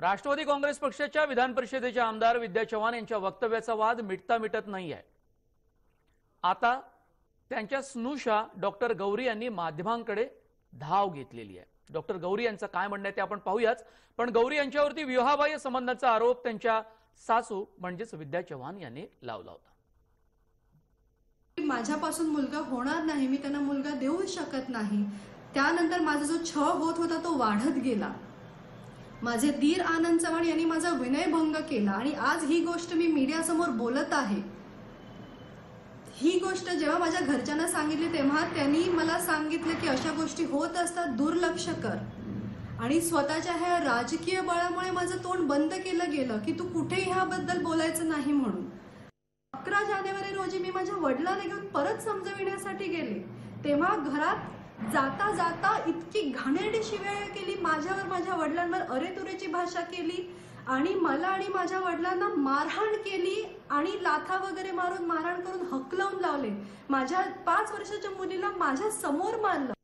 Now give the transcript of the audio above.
राष्ट्रवादी काँग्रेस पक्षाच्या विधान परिषदेच्या आमदार विद्या चव्हाण यांच्या वक्तव्याचा वाद मिटत नाहीये। आता त्यांच्या स्नुषा डॉक्टर गौरी यांनी माध्यमांकडे धाव घेतलेली आहे। डॉक्टर गौरी यांचं काय म्हणणं आहे ते आपण पाहूयाच, पण गौरी यांच्यावरती विवाहबाह्य संबंधाचा आरोप त्यांच्या सासू म्हणजेच विद्या चव्हाण यांनी लावला होता। माझ्यापासून मुलगा होणार नाही, मी त्यांना मुलगा देऊ शकत नाही। त्यानंतर माझा जो छळ होत होता तो वाढत गेला। माझे दीर आनंद चव्हाण यांनी माझा विनयभंग केला आणि आज ही गोष्ट मी मीडिया समोर बोलत आहे। ही गोष्ट जेव्हा माझ्या घरच्यांना सांगितली तेव्हा त्यांनी मला सांगितलं की अशा गोष्टी होत असतात, दुर्लक्ष कर। आणि स्वतःच्या ह्या राजकीय बळामुळे माझं तोंड बंद केलं गेलं की तू कुठेही ह्याबद्दल बोलायचं नाही म्हणून। 11 जानेवारी रोजी मी माझ्या वडिलांना घेऊन परत समजविण्यासाठी गेले, तेव्हा घरात जाता जाता इतकी घाणेरडी शिव्या केली, माझ्यावर माझ्या वडिलांवर अरेतुरेची भाषा केली आणि मला आणि माझ्या वडिलांना मारहाण केली आणि लाथा वगैरे मारून मारहाण करून हकलवून लावले। माझ्या 5 वर्षाच्या मुलीला माझ्या समोर मारलं।